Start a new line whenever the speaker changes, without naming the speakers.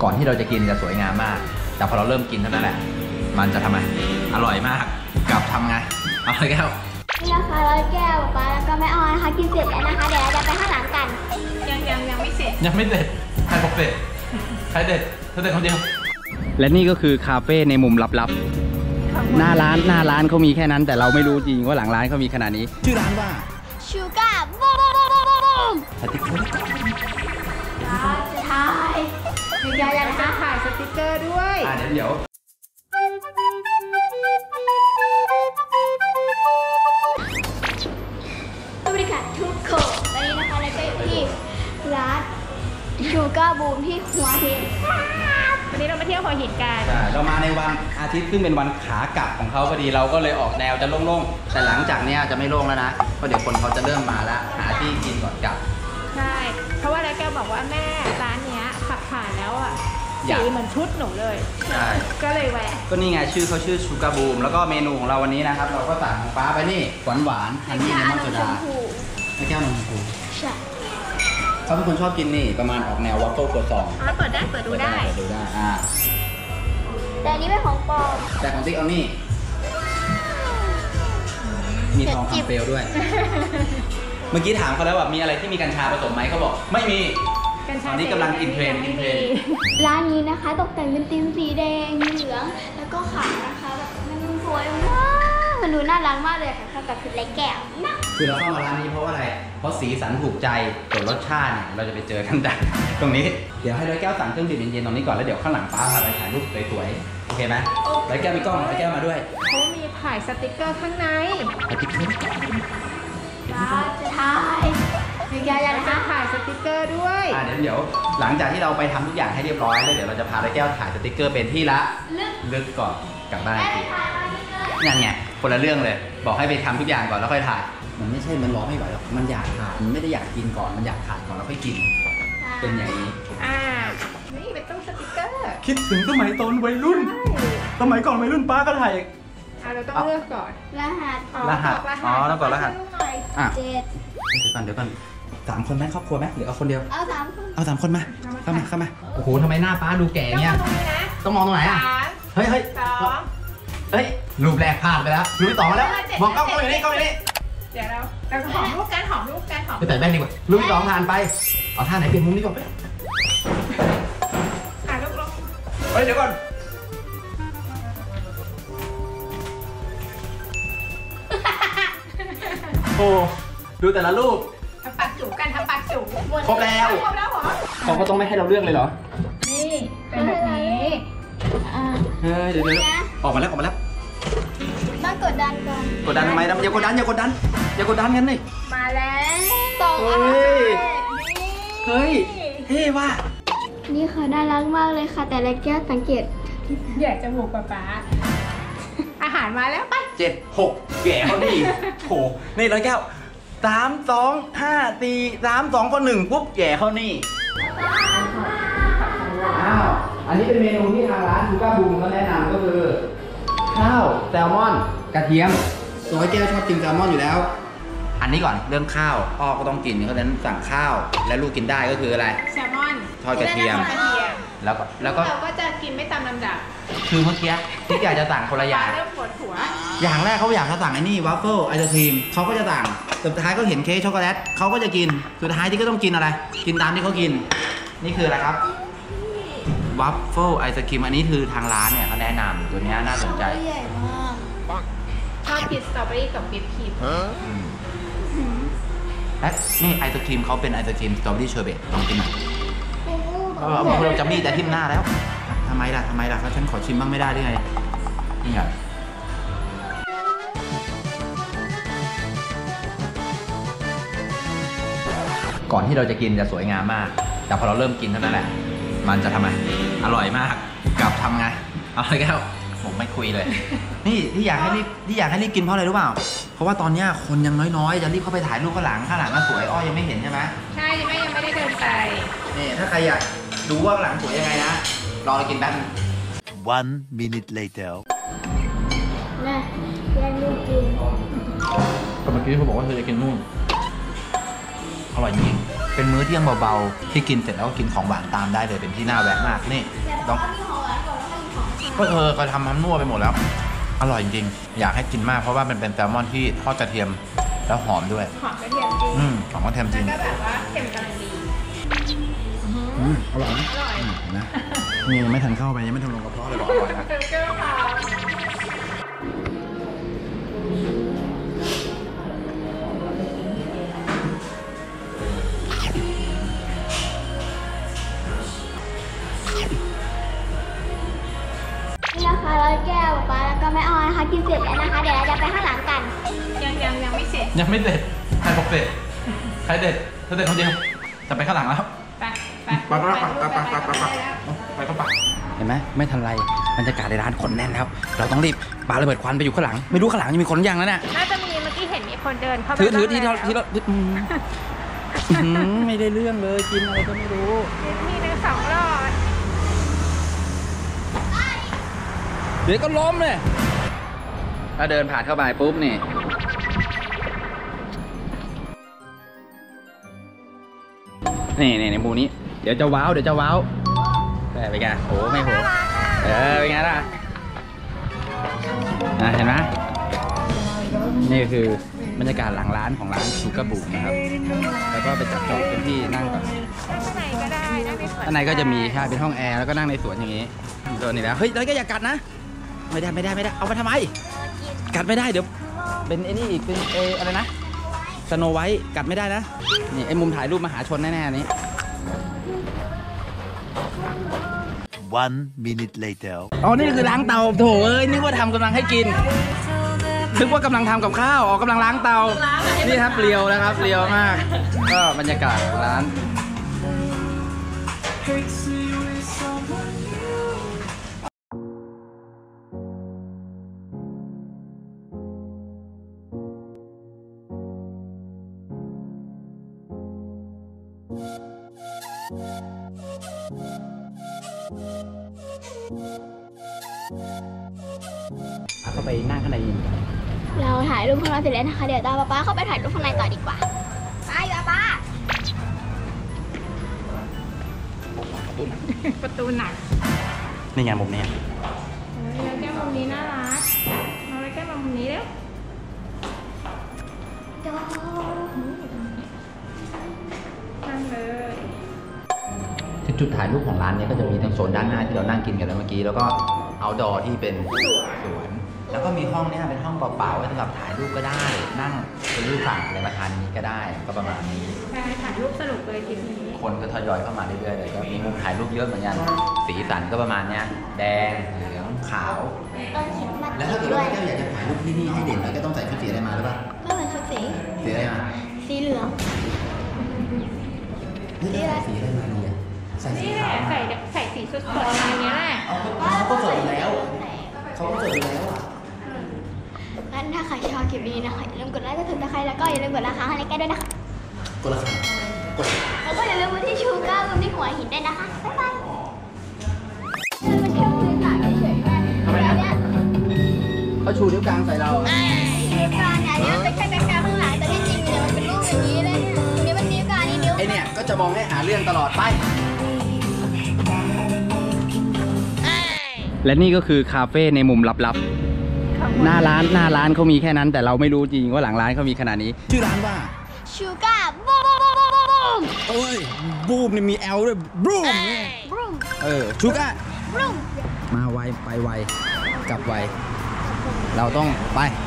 ก่อนที่เราจะกินจะสวยงามมากแต่พอเราเริ่มกินเท่านั้นแหละมันจะทำไมอร่อยมากกับทำไงเอาเลยแก้ว
นี่นะคะร้อยแก้วป๊าแล้วก็แม่ออยนะคะกินเสร็จแล้วนะคะเดี๋ยวเราจะไปข้างหลังกัน
ยังไม่เสร็จ
ใครบอกเสร็จใครเด็ดเธอเด็ดคนเดียวและนี่ก็คือคาเฟ่ในมุมลับๆหน้าร้านเขามีแค่นั้นแต่เราไม่รู้จริงว่าหลังร้านเขามีขนาดนี้ชื่อร้านว่า
ชูการ์บูม
สติ๊กเกอร์
จะถ่าย
อยากจะถ่ายสติ๊กเกอร์ด้วย
เดี๋ยว
สวัสดีค่ะทุกคนตอนนี้นะคะเราก็อยู่ที่ร้านชูการ์บูมที่หัวหิน
วันนี้เรามาเที่ยวหัวหินกัน
เรามาในวันอาทิตย์ซึ่งเป็นวันขากลับของเขาพอดีเราก็เลยออกแนวจะโล่งๆแต่หลังจากนี้จะไม่โล่งแล้วนะเพราะเดี๋ยวคนเขาจะเริ่มมาแล้วหาที่กินก่อนกลับ
ใช่เพราะว่าแล้วแกบอกว่าแม่ร้านเนี้ยขับผ่านแล้วอ่ะสีเหมือนชุดหนูเลย
ใช่
ก็เลยแวะ
ก็นี่ไงชื่อเขาชื่อชูการ์บูมแล้วก็เมนูของเราวันนี้นะครับเราก็สั่งของฟ้าไปนี่หวานฮันนี่เลมอนโซดาและแก้วนมชมพู
ใช่
เขาเป็นคนชอบกินนี่ประมาณออกแนววัฟเฟิลตัวซอง
เปิดดูได้
แต่อันนี้เป็นของปลอม
แต่ของติ๊กเอานี่มีทองคำเปลวด้วยเมื่อกี้ถามเขาแล้วว่ามีอะไรที่มีกัญชาผสมไหมเขาบอกไม่มีตอนนี้กำลังกินเทรน
ร้านนี้นะคะตกแต่งเป็นธีมสีแดงเหลืองแล้วก็ขาวนะคะแบบมันสวยมากมันดูน่ารักมากเลยค่ะกับคือไรแก้วนะ
คือเราเข้ามาร้านนี้เพราะว่าอะไรเพราะสีสันถูกใจส่วนรสชาติเนี่ยเราจะไปเจอกันจากตรงนี้เดี๋ยวให้ร้อยแก้วสั่งเครื่องดื่มเย็นๆตรงนี้ก่อนแล้วเดี๋ยวข้างหลังป้าพาไปถ่ายรูปสวยๆโอเคไหมร้อยแก้วมีกล้องร้อยแก้วมาด้วย
เขามีถ่ายสติ๊กเกอร์ข้างใน
สติ๊กเกอร์
จะถ่าย
อยากจะถ่ายสติ๊กเกอร์ด้วย
เดี๋ยวหลังจากที่เราไปทำทุกอย่างให้เรียบร้อยแล้วเดี๋ยวเราจะพาร้อยแก้วถ่ายสติ๊กเกอร์เป็นที่ละลึกก่อนกลับบ้านนั่นไงคนละเรื่องเลยบอกให้ไปทำทุกอย่างก่อนแล้วค่อยถ่ายมันไม่ใช่มันรอไม่ไหวหรอกมันอยากถ่ายมันไม่ได้อยากกินก่อนมันอยากถ่ายก่อนแล้วค่อยกินเป็นอย่างนี้
นี่เป็นตู้สติ๊กเกอร์
คิดถึงสมัยตอนวัยรุ่นสมัยก่อนวัยรุ่นป้าก็ถ่าย
เราต้องเลือกก่อน
รหัส
ต้องก่อนรหัส
7
เดี๋ยวก่อน3 คนไหมครอบครัวไหมหรือเอาคนเดียว
เอา
3 คนมาเข้ามาโอ้โหทำไมหน้าป้าดูแก่เนี่ยต้องมองตรงไหนอ่ะเฮ้ยรูปแรกผ่านไปแล้วรูปที่2มาแล้วบอกกล้องอยู่นี่
เดี๋ยวเราหอมรูปกัน
ไปแต่แม่ดีกว่ารูปที่2ผ่านไปเอาท่าไหนเปลี่ยนมุมนี้ก่อนไป
ลูก
เฮ้ยเดี๋ยวก่อนโอ้ดูแต่ละรูป
ทำปากจุ๋กัน
ครบแล้ว
เหรอ
เขาก็ต้องไม่ให้เราเลือกเลยเหรอ
นี่เป็นแบบนี้
เดี๋ยวออกมาแล้ว
มากดดันก่อน
กดดันทำไมอย่ากดดันงั้นนี่
มาแล้วต่อ
เฮ้ยเท่ว่ะ
นี่ค่ะน่ารักมากเลยค่ะแต่ละแก้วสังเกต
อยากจะหมูกป๊าอาหารมาแล้วไป
7 6แก่เขาดีโถนี่ร้อยแก้ว3 2 5 4 3 2 1ปุ๊บแย่เข้านี่อันนี้เป็นเมนูที่ทางร้านชูการ์บูมเขาแนะนำก็คือข้าวแซลมอนกระเทียมร้อยแก้วชอบกินแซลมอนอยู่แล้วอันนี้ก่อนเรื่องข้าวพ่อก็ต้องกินเพราะฉะนั้นสั่งข้าวและลูกกินได้ก็คืออะไร
แซลมอน
ทอดกระเทียมแล้วก็
เราก็จะกินไม่ตามลำดับ
คือเมื่อกี้ที่อยากจะสั่งคนละอย่างอย่างแรกเขาอยากจะสั่งไอ้นี่วัฟเฟิลไอศครีมเขาก็จะสั่งสุดท้ายก็เห็นเค้กช็อกโกแลตเขาก็จะกินสุดท้ายที่ก็ต้องกินอะไรกินตามที่เขากินนี่คืออะไรครับวัฟเฟิลไอศครีมอันนี้คือทางร้านเนี่ยเขาแนะนำตัวนี้น่าสนใจ
ชอบกินสตรอเบอรี่กับวิปครีม
และนี่ไอศครีมเขาเป็นไอศครีมสตรอเบอรี่เชอร์เบตลองกินหน่อยเราจะมีแต่ทิ่มหน้าแล้วทำไมล่ะเขาฉันขอชิมบ้างไม่ได้ได้ไงนี่ไงก่อนที่เราจะกินจะสวยงามมากแต่พอเราเริ่มกินเท่านั้นแหละมันจะทำไมอร่อยมากกับทำไงเอาเลยแก้วผมไม่คุยเลยนี่ที่อยากให้รีบกินเพราะอะไรรู้เปล่าเพราะว่าตอนนี้คนยังน้อยๆจะรีบเข้าไปถ่ายรูปข้างหลังก็สวยอ้อยังไม่เห็นใช่ไหม
ใช่ยังไม่ได้เดินไป
นี่ถ้าใครอยากดูว่าหลังสวยยังไงนะรอกินแป๊บ
1 minute later
นะแย่งลูกกิน
ก็เมื่อกี้เขาบอกว่าเธอจะกินนู่นอร่อยจริงๆเป็นมื้อเที่ยงเบาๆที่กินเสร็จแล้วก็กินของหวานตามได้เลยเป็นที่น่าแวะมากนี่ต้องก็ทำมั่วไปหมดแล้วอร่อยจริงๆอยากให้กินมากเพราะว่ามันเป็นแซลมอนที่ทอดกระเทียมแล้วหอมด้วย
หอมกระเทียมจริง
หอมกระเทียมจริง
แล้วก็แบบว่าเค็มกำลังดี
อร่อยนะนะนี่ยังไม่ทันเข้าไปยังไม่ทันลงกระเพาะเลยบอกอร่อยนะ
เบอร์เกอร์ค่ะ
นี่นะคะร้อยแก้วป๊าแล้วก็แม่ออยนะคะกินเสร็จแล้วนะคะเดี๋ยวเราจะไปข้างหลังกัน
ยังไม่เสร็จ
ยังไม่เสร็จใครบอกเสร็จใครเด็ดเธอเด็ดคนเดียวจะไปข้างหลังแล้ว
ไปไป
ไปก็ไปเห็นไหมไม่ทันไรบรรยากาศในร้านคนแน่นแล้วเราต้องรีบปาระเบิดควันไปอยู่ข้างหลังไม่รู้ข้างหลังยังมีคนยังแล้วเนี่ย
น่าจะมีเมื่อกี้เห็นมีคนเดินเข้าไป
ถือที่
บ้
เรา
ง
ที่เราไม่ได้เรื่องเลยกินอะไรก็ไม่รู้
มีหนึ่งสองรอด
เดี๋ยวก็ล้มเลยถ้าเดินผ่านเข้าไปปุ๊บนี่ในหมู่นี้เดี๋ยวจะว้าวไปไงโอ้ไม่โหเป็นไงล่ะเห็นไหมนี่คือบรรยากาศหลังร้านของร้านชูการ์บูนะครับแล้วก็ไปจับจองเป็นที่นั่งก่อน
ข้างในก็ได้นั่งในสวน
ข้างในก็จะมีใช่เป็นห้องแอร์แล้วก็นั่งในสวนอย่างนี้ตัวนี้แล้วเฮ้ยแล้วก็อย่ากัดนะไม่ได้เอาไปทำไมกัดไม่ได้เดี๋ยวเป็นไอ้นี่อีกเป็นอะไรนะสโนไวท์กัดไม่ได้นะนี่ไอ้มุมถ่ายรูปมหาชนแน่ๆนี้
1 minute later.
อ๋อนี่คือล้างเตาโถเอ้ยนึกว่าทำกำลังให้กินนึกว่ากำลังทำกับข้าวกำลังล้างเตานี่ครับเปรียวนะครับเปรียวมากก็บรรยากาศร้านเข้าไปนั่งข้างใน
เราถ่ายรูปข้างนอกเสร็จแล้วนะคะเดี๋ยวตามป๊าเข้าไปถ่ายรูปข้างในต่อดีกว่าไปป๊า
ประตูหนัก
นี่ไงมุมนี้
แล้วแก้มมุมนี้น่ารักเอาแล้วแก้มมุมนี้เร็วนั่งเลย
จุดถ่ายรูปของร้านนี้ก็จะมีทั้งโซนด้านหน้าที่เรานั่งกินกันแล้วเมื่อกี้แล้วก็เอาท์ดอร์ที่เป็นสวนแล้วก็มีห้องนี้เป็นห้องเปล่าๆไว้สำหรับถ่ายรูปก็ได้นั่งเป็นรูปสั่งอะไรมาทานนี้ก็ได้ก็ประมาณนี้
ใช่ถ่ายรูปสนุกเลยทีนี้
คนก็ทยอยเข้ามาเรื่อยๆเลยก็มีมุมถ่ายรูปเยอะเหมือนกันสีสันก็ประมาณเนี้ยแดงเหลืองขาว
ต้นคริสต์มาส
แล้วถ้าเกิด
ด้ว
ว่าย แก้วอยากจะถ่ายรูปที่นี่ให้เด่นหน่อยก็ต้องใส่ชุดสีอะไรมาหรือเปล่า
ไม่เหมือนชุดสี
สีอะไรมา
สีเหลือง
สีอะไรมาดีอะใส่สี
นี่แห
ขา
ละ
ว
ใส่สีสดๆอะไรเงี้ยแหละ
เขาก็เสิร์ฟแล้วเขาก็เสิร์ฟแล้วอ่ะ
งั้นถ้าใครชอบคลิปนี้นะคะอย่าลืมกดไลค์กดติดตามแล้วก็อย่าลืมกดราคาให้แก้ด้วยนะคะ
กดละครั้งกด
แล้วก็อย่าลืมมาที่ชูการ์รวมที่หัวหินด้วยนะคะบ๊ายบายมันแค่มือขาดเฉยๆแม่แล้วเนี่ย
เขาชูนิ้วกลางใส่เรา
นิ้วกลางเนี่ยเนี่ยเป็นแค่แบ็คกราวด์ข้างหลังแต่ที่จริงเนี่ยมันเป็นรูปอย่างนี้เลยเนี่ยนี่มันนิ้วกลางนี่นิ้ว
ไอเนี่ยก็จะมองให้หาเรื่องตลอดไปและนี่ก็คือคาเฟ่ในมุมลับๆหน้าร้านเขามีแค่นั้นแต่เราไม่รู้จริงว่าหลังร้านเขามีขนาดนี้ชื่อร้านว่า
ชูการ์บูม
โอ้ยบูมนี่มีแอลด้วยบูม
บูม
ชูก้า
บูม
มาไวไปไวกลับไวเราต้องไป